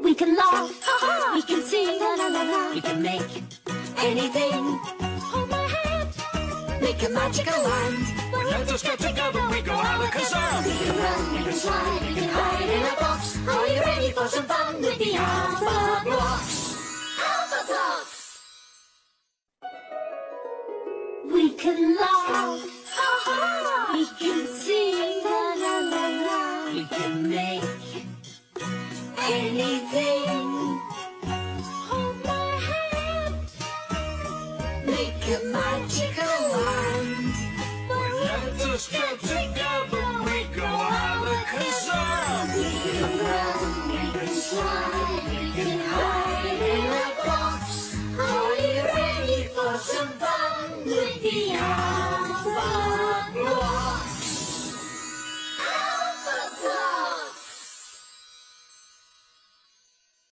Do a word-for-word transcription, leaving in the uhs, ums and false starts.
We can laugh, we can sing, la la la la. We can make anything. Hold my hand, make a magical land. When let us get together, we go alakazam. We can run, we can slide, we can hide in a box. Are you ready for some fun with the Alphablocks? Alphablocks! We can laugh, we can sing, la la la la. We can make anything.